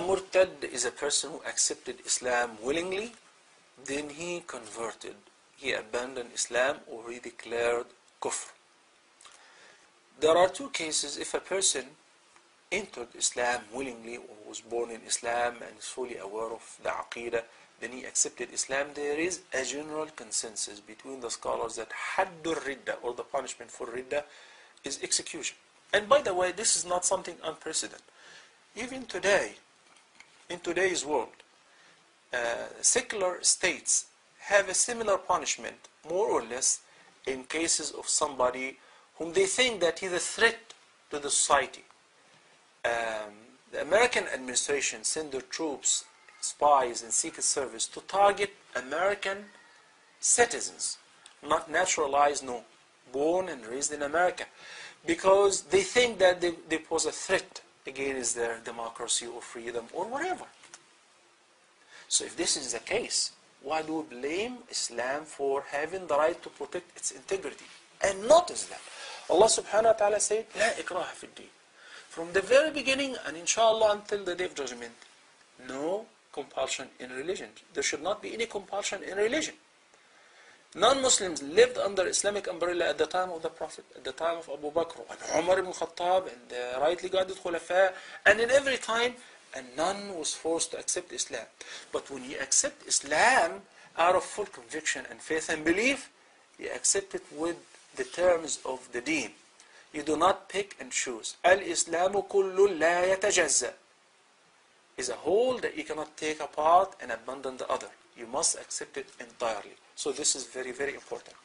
murtad is a person who accepted Islam willingly, then he converted. He abandoned Islam or he declared kufr. There are two cases. If a person entered Islam willingly or was born in Islam and is fully aware of the Aqidah, then he accepted Islam, there is a general consensus between the scholars that Haddur Ridda, or the punishment for Ridda, is execution. And by the way, this is not something unprecedented. Even today, in today's world, secular states have a similar punishment, more or less, in cases of somebody whom they think that he's a threat to the society. The American administration sent their troops, spies, and Secret Service to target American citizens, not naturalized, no, born and raised in America, because they think that they pose a threat against their democracy or freedom or whatever. So if this is the case, why do we blame Islam for having the right to protect its integrity? And notice that Allah subhanahu wa ta'ala said, لا إكراه في الدين. From the very beginning and inshallah until the day of judgment, no compulsion in religion. There should not be any compulsion in religion. Non-Muslims lived under Islamic umbrella at the time of the Prophet, at the time of Abu Bakr, and Umar ibn Khattab, and the rightly guided Khulafa, and in every time, and none was forced to accept Islam. But when you accept Islam out of full conviction and faith and belief, you accept it with the terms of the deen. You do not pick and choose. Al-Islamu kullu la yatajazza is a whole that you cannot take apart and abandon the other. You must accept it entirely. So this is very, very important.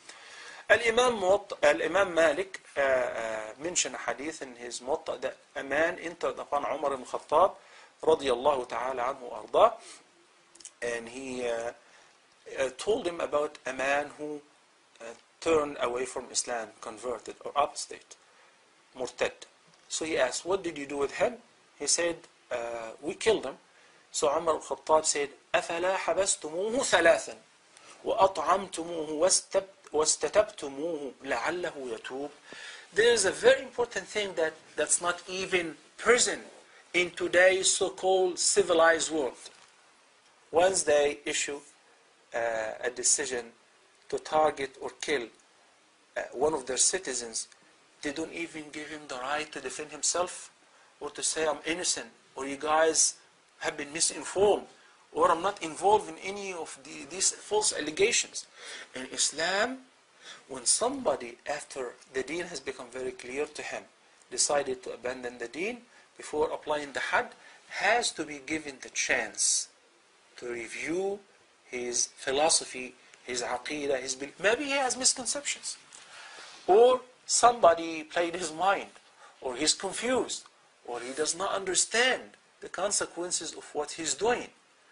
Al-Imam Malik mentioned a hadith in his Muwatta that a man entered upon Umar ibn Khattab radiyallahu ta'ala anhu arda, and he told him about a man who turned away from Islam, converted or apostate, murtad. So he asked, what did you do with him? He said, we killed him. So Umar al-Khattab said, أَفَلَا حَبَسْتُمُوهُ ثَلَاثًا وَأَطْعَمْتُمُوهُ وَاسْتَتَبْتُمُوهُ لَعَلَّهُ يَتُوبُ. There is a very important thing that's not even present in today's so-called civilized world. Once they issue a decision to target or kill one of their citizens, they don't even give him the right to defend himself or to say, I'm innocent, or you guys have been misinformed, or I'm not involved in any of these false allegations. In Islam, when somebody, after the deen has become very clear to him, decided to abandon the deen before applying the had, has to be given the chance to review his philosophy, his aqidah, his belief. Maybe he has misconceptions, or somebody played his mind, or he's confused, or he does not understand the consequences of what he's doing,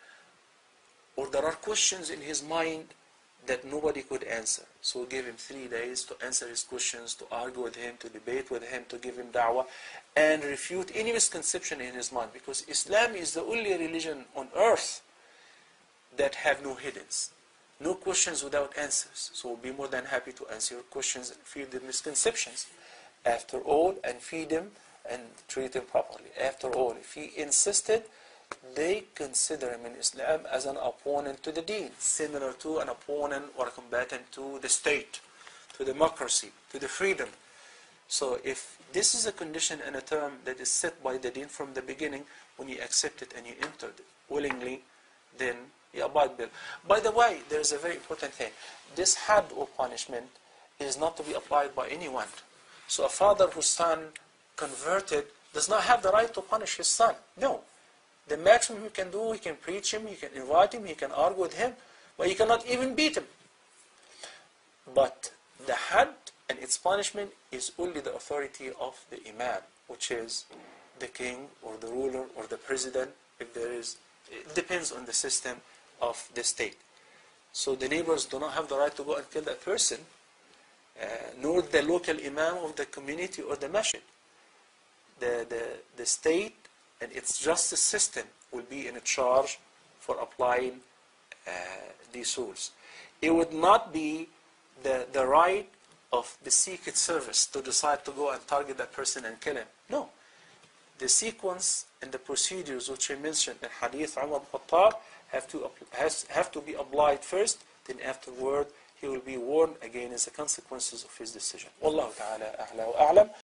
or there are questions in his mind that nobody could answer. So give him 3 days to answer his questions, to argue with him, to debate with him, to give him da'wah, and refute any misconception in his mind, because Islam is the only religion on earth that have no hiddens, no questions without answers. So we'll be more than happy to answer your questions and feed the misconceptions, after all, and feed them and treat him properly. After all, if he insisted, they consider him in Islam as an opponent to the deen, similar to an opponent or a combatant to the state, to democracy, to the freedom. So if this is a condition and a term that is set by the deen from the beginning, when you accept it and you enter it willingly, then you abide by it. By the way, there is a very important thing. This had or punishment is not to be applied by anyone. So a father whose son converted does not have the right to punish his son. No. The maximum he can do, he can preach him, he can invite him, he can argue with him, but he cannot even beat him. But the had and its punishment is only the authority of the imam, which is the king or the ruler or the president, if there is. It depends on the system of the state. So the neighbors do not have the right to go and kill that person, nor the local imam of the community or the masjid. The state and its justice system will be in charge for applying these rules. It would not be the right of the Secret Service to decide to go and target that person and kill him. No. the sequence and the procedures which I mentioned in Hadith Umar ibn Khattab have to be applied first, then afterward he will be warned against the consequences of his decision. Wallahu ta'ala a'la wa a'lam.